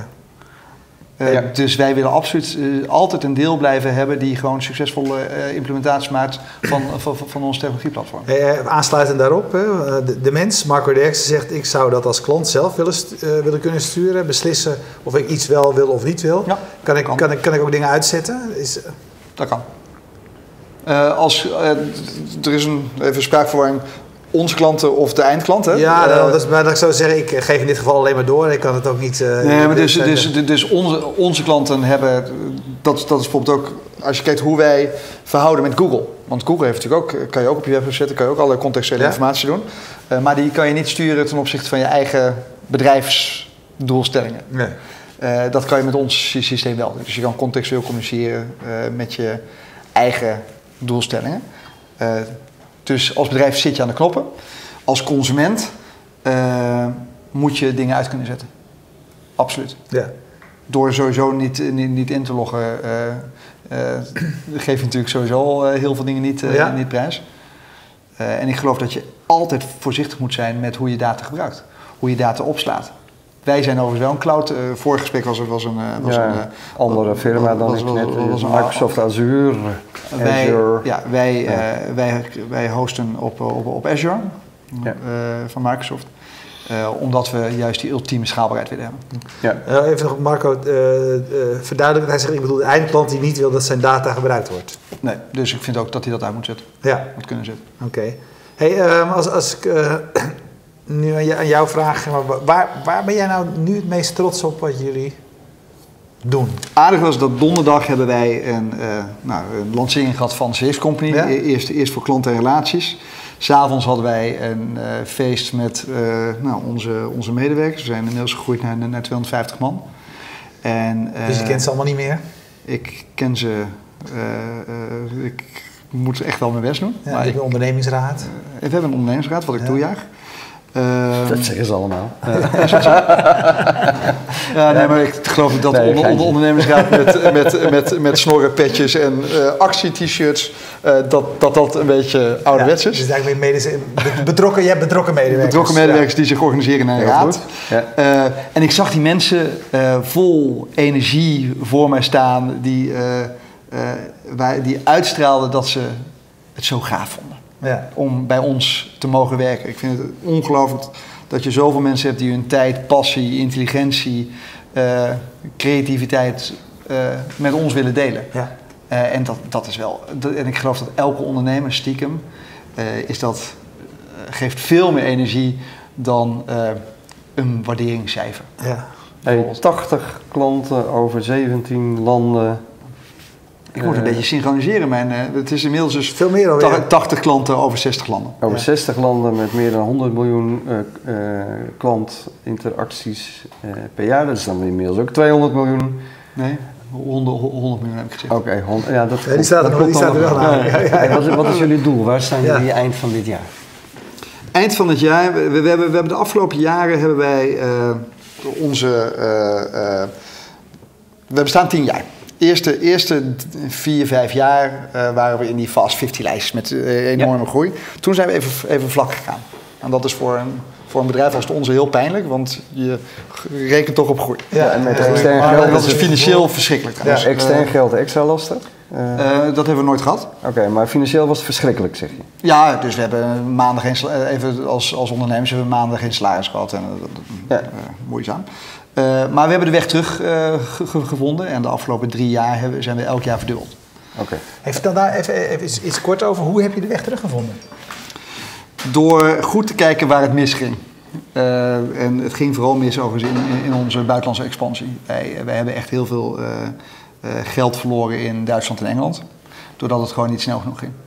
Uh, ja. Dus wij willen absoluut uh, altijd een deel blijven hebben die gewoon succesvolle uh, implementaties maakt van, van, van ons technologieplatform. Hey, aansluitend daarop, hè, de, de mens, Marco Derksen zegt, ik zou dat als klant zelf willen, uh, willen kunnen sturen, beslissen of ik iets wel wil of niet wil. Ja, kan, ik, kan. Kan, ik, kan ik ook dingen uitzetten? Is, uh... Dat kan. Uh, als, uh, er is een, even spraakverwarring. Onze klanten of de eindklant, hè? Ja, uh, dat is, maar dat ik zou zeggen, ik geef in dit geval alleen maar door. Ik kan het ook niet... Uh, nee, maar dus, dus, dus, dus onze, onze klanten hebben... Dat, dat is bijvoorbeeld ook... Als je kijkt hoe wij verhouden met Google. Want Google heeft natuurlijk ook... Kan je ook op je website zetten. Kan je ook allerlei contextuele ja? informatie doen. Uh, maar die kan je niet sturen ten opzichte van je eigen bedrijfsdoelstellingen. Nee. Uh, dat kan je met ons systeem wel. Dus je kan contextueel communiceren uh, met je eigen doelstellingen. Uh, Dus als bedrijf zit je aan de knoppen. Als consument uh, moet je dingen uit kunnen zetten. Absoluut. Ja. Door sowieso niet, niet, niet in te loggen, uh, uh, geef je natuurlijk sowieso al uh, heel veel dingen niet, uh, ja. niet prijs. Uh, en ik geloof dat je altijd voorzichtig moet zijn met hoe je data gebruikt. Hoe je data opslaat. Wij zijn overigens wel een cloud. Uh, vorig gesprek was er was een... Uh, was ja, een uh, andere firma dan was, ik net. Was, was Microsoft Azure. Wij, Azure. Ja, wij, ja. Uh, wij, wij hosten op, op, op Azure ja. uh, van Microsoft. Uh, omdat we juist die ultieme schaalbaarheid willen hebben. Ja. Uh, even nog Marco uh, uh, verduidelijken. Hij zegt, ik bedoel de eindklant die niet wil dat zijn data gebruikt wordt. Nee, dus ik vind ook dat hij dat uit moet zetten. Ja. Moet kunnen zetten. Oké. Okay. Hey, um, als, als ik... Uh, Nu aan jou vragen, waar, waar ben jij nou nu het meest trots op wat jullie doen? Aardig was dat donderdag hebben wij een, uh, nou, een lancering gehad van C X Company. Ja? Eerst, eerst voor klanten en relaties. 'S'avonds hadden wij een uh, feest met uh, nou, onze, onze medewerkers. We zijn inmiddels gegroeid naar, naar tweehonderdvijftig man. En, uh, dus je kent ze allemaal niet meer? Ik ken ze... Uh, uh, ik moet echt wel mijn best doen. Ja, maar ik, een ondernemingsraad. Uh, we hebben een ondernemingsraad, wat ik ja. toejuich. Um, dat zeggen ze allemaal. ja, nee, maar ik geloof dat nee, onder, onder ondernemersraad met, met, met, met snorrenpetjes en uh, actie-t-shirts, uh, dat, dat dat een beetje ouderwets is. Ja, dus eigenlijk medis, betrokken, je hebt betrokken medewerkers. Betrokken medewerkers ja. die zich organiseren naar een raad. Ja. Uh, en ik zag die mensen uh, vol energie voor mij staan, die, uh, uh, waar, die uitstraalden dat ze het zo gaaf vonden. Ja. Om bij ons te mogen werken. Ik vind het ongelooflijk dat je zoveel mensen hebt die hun tijd, passie, intelligentie, uh, creativiteit uh, met ons willen delen. Ja. Uh, en dat, dat is wel. Dat, en ik geloof dat elke ondernemer stiekem uh, is dat, uh, geeft veel meer energie dan uh, een waarderingscijfer. Ja. Hey, tachtig klanten over zeventien landen. Ik moet een uh, beetje synchroniseren. Mijn, uh, het is inmiddels dus veel meer alweer. tachtig klanten over zestig landen. Over ja. zestig landen met meer dan honderd miljoen uh, uh, klantinteracties uh, per jaar. Dat is dan inmiddels ook tweehonderd miljoen. Nee, honderd, honderd miljoen heb ik gezegd. Oké, okay, ja, dat ja, die staat er, nog, die staat er wel aan. Ja, ja, ja. Wat, wat is jullie doel? Waar staan jullie ja. eind van dit jaar? Eind van het jaar, we, we, hebben, we hebben de afgelopen jaren hebben wij uh, onze... Uh, uh, we bestaan tien jaar. Eerste, eerste vier, vijf jaar uh, waren we in die Fast vijftig lijst met uh, enorme ja. groei. Toen zijn we even, even vlak gegaan. En dat is voor een, voor een bedrijf als het onze heel pijnlijk, want je rekent toch op groei. Ja, en met extern geld maar dat is financieel voor... verschrikkelijk. Ja, dus, extern uh, geld extra lastig? Uh, uh, dat hebben we nooit gehad. Oké, okay, maar financieel was het verschrikkelijk, zeg je? Ja, dus we hebben maanden geen even als, als ondernemers hebben we maanden geen salaris gehad. En, uh, ja. uh, moeizaam. Uh, maar we hebben de weg terug uh, ge- gevonden en de afgelopen drie jaar hebben, zijn we elk jaar verdubbeld. Oké. Okay. Heeft dan daar even, even iets, iets kort over, hoe heb je de weg teruggevonden? Door goed te kijken waar het misging. Uh, en het ging vooral mis overigens in, in onze buitenlandse expansie. Wij, wij hebben echt heel veel uh, uh, geld verloren in Duitsland en Engeland, doordat het gewoon niet snel genoeg ging.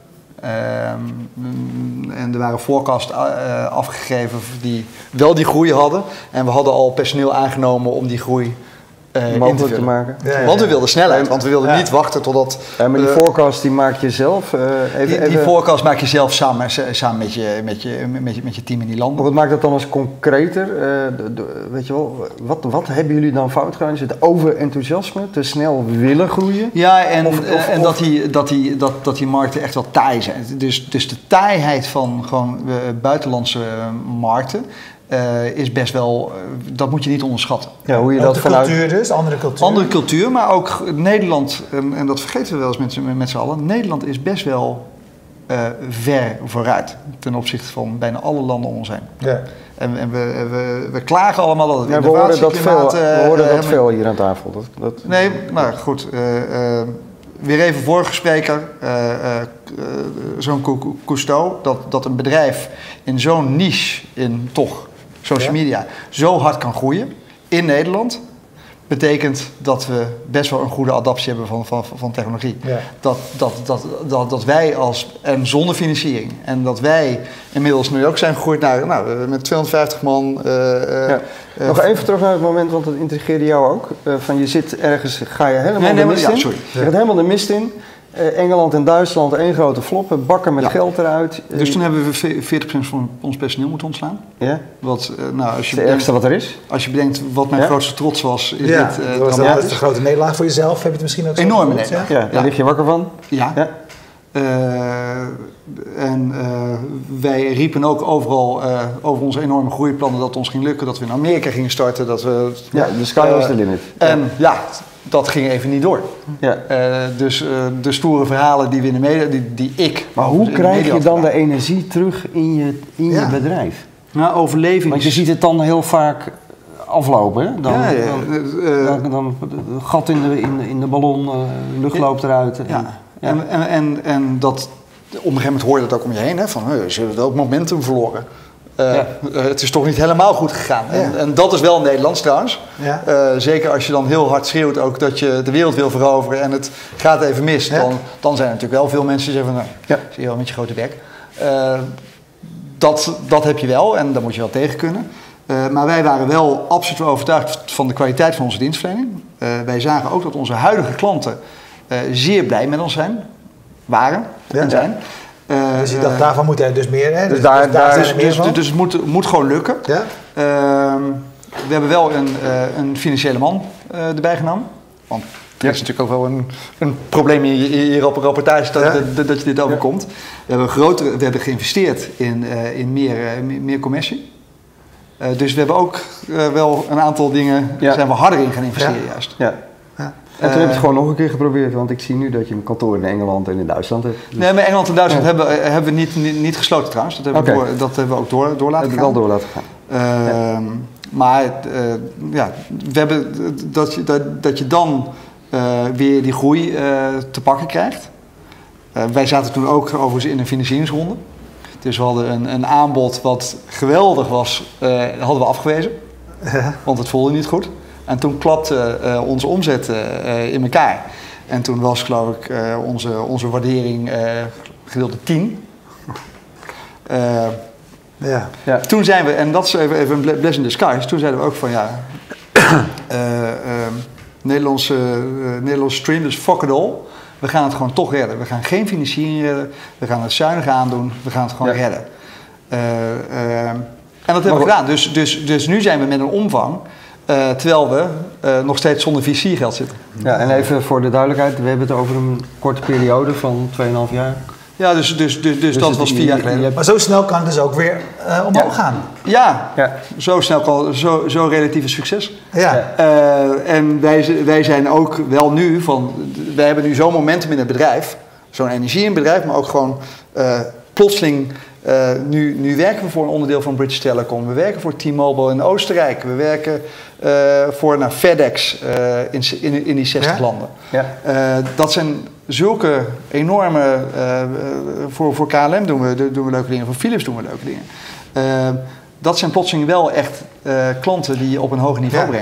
Um, en er waren forecasts uh, afgegeven die wel die groei hadden. En we hadden al personeel aangenomen om die groei uh, mogelijk te maken. Ja, ja, want we wilden snelheid, want we wilden ja. niet wachten totdat... Ja, maar die uh, forecast die maak je zelf? Uh, even, die, die even... forecast maak je zelf samen, samen met, je, met, je, met, je, met je team in die landen. Wat maakt dat dan eens concreter? Uh, de, de, weet je wel, wat, wat hebben jullie dan fout gedaan? Is het overenthousiasme, te snel willen groeien? Ja, en, of, of, en of... dat, die, dat, die, dat, dat die markten echt wel taai zijn. Dus, dus de taaiheid van gewoon uh, buitenlandse markten... Uh, is best wel, uh, dat moet je niet onderschatten. Ja, hoe je ook dat de vanuit... cultuur dus, andere cultuur. Andere cultuur, maar ook Nederland, en, en dat vergeten we wel eens met, met z'n allen, Nederland is best wel uh, ver vooruit ten opzichte van bijna alle landen om ons heen. Ja. En, en we, we, we klagen allemaal dat het ja, we horen dat veel, uh, we horen dat uh, veel hier aan tafel. Dat, dat... Nee, maar goed. Uh, uh, weer even vorige spreker, uh, uh, uh, zo'n Cousteau, dat, dat een bedrijf in zo'n niche, in toch social media, ja. zo hard kan groeien in Nederland, betekent dat we best wel een goede adaptie hebben van, van, van technologie. Ja. Dat, dat, dat, dat, dat wij als, en zonder financiering, en dat wij inmiddels nu ook zijn gegroeid naar, nou, met tweehonderdvijftig man. Uh, ja. uh, Nog even terug naar het moment, want dat intrigeerde jou ook. Uh, van je zit ergens, ga je helemaal nee, nee, de mist ja, in. Sorry. Je gaat helemaal de mist in. Uh, Engeland en Duitsland, één grote floppen, bakken met ja. geld eruit. Dus uh, toen hebben we veertig procent van ons personeel moeten ontslaan. Ja. Wat, uh, nou, als je het ergste wat er is. Als je bedenkt wat mijn ja. grootste trots was, is ja. dit uh, was dat, dat is een grote nederlaag voor jezelf. Heb je het misschien ook zo enorme nederlaag. Ja, ja, daar ja. lig je wakker van. Ja. ja. Uh, en uh, wij riepen ook overal uh, over onze enorme groeiplannen dat het ons ging lukken, dat we in Amerika gingen starten. Dat we, ja, de sky uh, was the limit. En ja, ja dat ging even niet door. Ja. Uh, dus uh, de stoere verhalen die we in de media, die, die ik... Maar hoe krijg je dan de energie terug in je, in ja. je bedrijf? Nou, overleving. Want je ziet het dan heel vaak aflopen, hè? Dan, ja, ja, dan, uh, dan, dan, dan gat in de, in, in de ballon, uh, de lucht loopt eruit. En, ja. Ja. En, en, en, en dat, op een gegeven moment hoor je dat ook om je heen, hè? Van, uh, ze hebben wel momentum verloren. Uh, ja. uh, het is toch niet helemaal goed gegaan. Ja. En, en dat is wel Nederlands trouwens. Ja. Uh, zeker als je dan heel hard schreeuwt ook dat je de wereld wil veroveren en het gaat even mis. Ja. Dan, dan zijn er natuurlijk wel veel mensen die zeggen van, nou, ja. zie je wel met je grote bek. Uh, dat, dat heb je wel en daar moet je wel tegen kunnen. Uh, maar wij waren wel absoluut overtuigd van de kwaliteit van onze dienstverlening. Uh, wij zagen ook dat onze huidige klanten uh, zeer blij met ons zijn, waren ja. en zijn. Uh, dus uh, daarvan moet hij dus meer, hè? Dus, dus daar, dus, daar dus, meer dus, van? dus het moet, moet gewoon lukken. Ja? Uh, we hebben wel een, uh, een financiële man uh, erbij genomen. Want er is ja. natuurlijk ook wel een, een probleem hier, hier op een rapportage dat, ja. dat, dat, dat je dit overkomt. Ja. We hebben grotere, we hebben geïnvesteerd in, uh, in meer, uh, meer, meer commercie. Uh, dus we hebben ook uh, wel een aantal dingen, ja. zijn we harder in gaan investeren ja. juist. Ja. Ja. En toen heb je het gewoon nog een keer geprobeerd, want ik zie nu dat je een kantoor in Engeland en in Duitsland hebt. Dus... Nee, maar Engeland en Duitsland ja. hebben, hebben we niet, niet, niet gesloten trouwens. Dat hebben, okay. we, door, dat hebben we ook door, door laten heb gaan. wel door laten gaan. Uh, ja. Maar uh, ja, we hebben dat je, dat, dat je dan uh, weer die groei uh, te pakken krijgt. Uh, wij zaten toen ook overigens in een financieringsronde. Dus we hadden een, een aanbod wat geweldig was, uh, hadden we afgewezen. Ja. Want het voelde niet goed. En toen klapte uh, onze omzet uh, in elkaar. En toen was geloof ik uh, onze, onze waardering uh, gedeeld door tien. Uh, ja. Ja. Toen zijn we, en dat is even, even een blessing in disguise, toen zeiden we ook van ja, uh, uh, Nederlandse, uh, Nederlandse stream, dus fuck it all. We gaan het gewoon toch redden. We gaan geen financiering redden, we gaan het zuinig aandoen, we gaan het gewoon ja. redden. Uh, uh, en dat hebben we gedaan. Dus, dus, dus nu zijn we met een omvang. Uh, terwijl we uh, nog steeds zonder V C-geld zitten. Ja, en even voor de duidelijkheid, we hebben het over een korte periode van twee komma vijf jaar. Ja, dus, dus, dus, dus, dus dat was vier jaar geleden. Hebt... Maar zo snel kan het dus ook weer uh, omhoog ja. gaan. Ja, ja, zo snel kan zo, zo relatief succes. Ja. Uh, en wij, wij zijn ook wel nu van, wij hebben nu zo'n momentum in het bedrijf, zo'n energie in het bedrijf, maar ook gewoon uh, plotseling. Uh, nu, nu werken we voor een onderdeel van British Telecom. We werken voor T-Mobile in Oostenrijk. We werken uh, voor nou, FedEx uh, in, in, in die zestig ja? landen. Ja. Uh, dat zijn zulke enorme... Uh, voor, voor K L M doen we, doen we leuke dingen. Voor Philips doen we leuke dingen. Uh, dat zijn plotseling wel echt uh, klanten die je op een hoger niveau ja. brengen.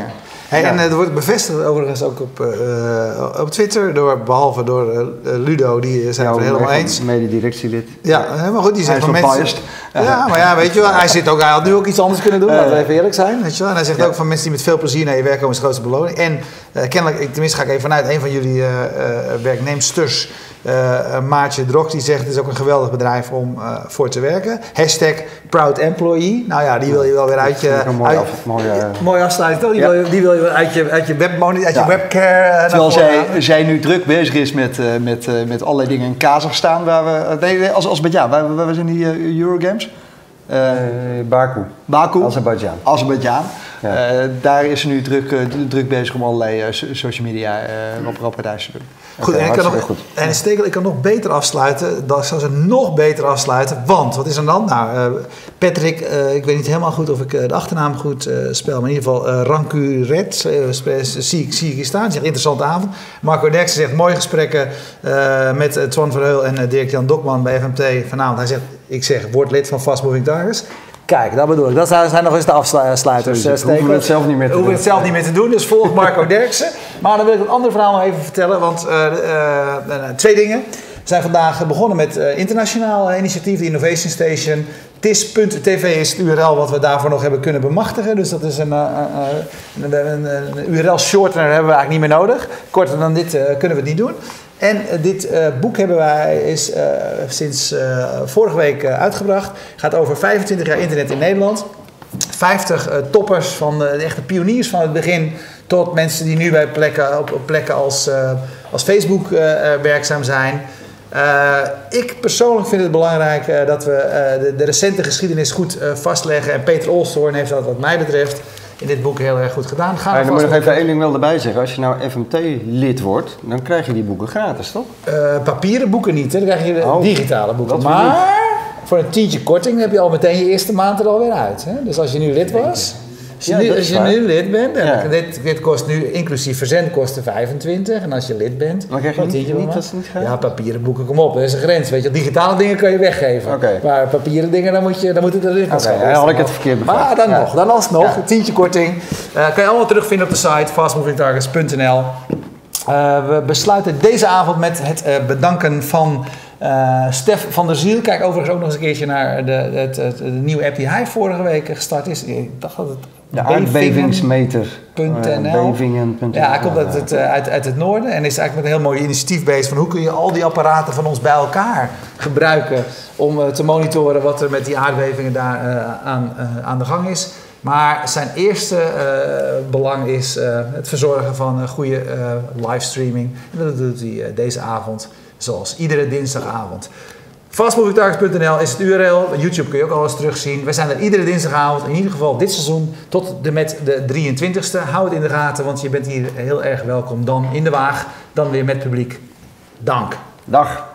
Hey, Ja. En uh, er wordt bevestigd overigens ook op, uh, op Twitter, door, behalve door uh, Ludo, die zijn Ja, het er helemaal eens. Mededirectielid. Ja, helemaal goed. Die zegt Hij is van wel mensen. biased. Ja, maar ja, weet je wel, hij, zit ook, hij had nu ook iets anders kunnen doen, laten we even eerlijk zijn. Weet je wel. En hij zegt Ja. ook van mensen die met veel plezier naar je werk komen, is de grootste beloning. En uh, kennelijk, ik, tenminste ga ik even vanuit, een van jullie uh, uh, werknemsters, uh, Maartje Drok, die zegt het is ook een geweldig bedrijf om uh, voor te werken. Hashtag proud employee. Nou ja, die wil je wel weer uit je... Een mooie, uit, af, mooie, uh, mooie afsluiting, toch? Die, Ja. wil je, die wil je wel uit je, uit je, webmoni- uit je Ja. webcare uh, naar Terwijl voren zij, halen. zij nu druk bezig is met, uh, met, uh, met allerlei dingen in Kazachstan, waar we... Nee, nee als, als, ja, waar, waar zijn die uh, Eurogames? Uh, uh, Baku, Baku, Azerbeidzjan. Azerbeidzjan. Ja. Uh, daar is ze nu druk, uh, druk bezig om allerlei uh, social media uh, rap- rapportages te doen. Goed, Oké, en ik kan nog, hartstikke goed. en Stekel, ik kan nog beter afsluiten. Dat zou ze nog beter afsluiten. Want, wat is er dan? Nou, uh, Patrick, uh, ik weet niet helemaal goed of ik uh, de achternaam goed uh, spel. Maar in ieder geval, uh, Rancuret, uh, zie, ik, zie ik hier staan. Die zegt, interessante avond. Marco Derksen zegt, mooie gesprekken uh, met uh, Twan Verheul en uh, Dirk-Jan Dokman bij F M T vanavond. Hij zegt, ik zeg, word lid van Fast Moving Targets. Kijk, dat bedoel ik. Dat zijn nog eens de afsluiters. Zo is het. Hoeven we het zelf niet meer te Hoeven we doen. het zelf niet meer te doen, dus volg Marco Derksen. Maar dan wil ik het andere verhaal nog even vertellen, want uh, uh, uh, twee dingen. We zijn vandaag begonnen met uh, internationaal uh, initiatief, de Innovation Station. T I S punt t v is het U R L wat we daarvoor nog hebben kunnen bemachtigen. Dus dat is een, uh, uh, een, een, een U R L-shortener hebben we eigenlijk niet meer nodig. Korter dan dit uh, kunnen we het niet doen. En uh, dit uh, boek hebben wij is uh, sinds uh, vorige week uh, uitgebracht. Het gaat over vijfentwintig jaar internet in Nederland. vijftig uh, toppers van uh, de echte pioniers van het begin tot mensen die nu bij plekken, op, op plekken als, uh, als Facebook uh, uh, werkzaam zijn. Uh, ik persoonlijk vind het belangrijk uh, dat we uh, de, de recente geschiedenis goed uh, vastleggen. En Peter Olsthoorn heeft dat wat mij betreft in dit boek heel erg goed gedaan. Ga Ja, er dan moet vast ik nog op. even één ding wel erbij zeggen. Als je nou F M T-lid wordt, dan krijg je die boeken gratis, toch? Uh, papieren boeken niet, hè? Dan krijg je de Oh, digitale boeken. dat weer Maar voor een tientje korting heb je al meteen je eerste maand er alweer uit. Hè? Dus als je nu lid was, als je, Ja, nu, dat als is je waar. nu lid bent, en Ja. dit, dit kost nu inclusief verzendkosten vijfentwintig. En als je lid bent, Maar krijg je een niet- tientje niet per dat maand. ze niet gratis? Ja, papieren boeken, kom op, er is een grens. Weet je, digitale dingen kan je weggeven. Oké. Maar papieren dingen, dan moet je, dan moet het erin Oké, ja, had ik het verkeerd begrepen. Maar dan Ja. nog, dan alsnog, Ja. een tientje korting. Uh, kan je allemaal terugvinden op de site fast moving targets punt n l. Uh, we besluiten deze avond met het uh, bedanken van uh, Stef van der Ziel. Kijk overigens ook nog eens een keertje naar de, het, het, de nieuwe app die hij vorige week gestart is. Ik dacht dat het De aardbevingsmeter. Punt Uh, N L. Bevingen punt n l. Ja, hij komt uit het, uh, uit, uit het noorden en is eigenlijk met een heel mooi initiatief bezig van hoe kun je al die apparaten van ons bij elkaar gebruiken om uh, te monitoren wat er met die aardbevingen daar uh, aan, uh, aan de gang is. Maar zijn eerste uh, belang is uh, het verzorgen van uh, goede uh, livestreaming. En dat doet hij uh, deze avond, zoals iedere dinsdagavond. fast moving targets punt n l is het U R L. YouTube kun je ook alles terugzien. We zijn er iedere dinsdagavond, in ieder geval dit seizoen, tot de met de drieëntwintigste. Hou het in de gaten, want je bent hier heel erg welkom. Dan in de Waag, dan weer met publiek. Dank. Dag.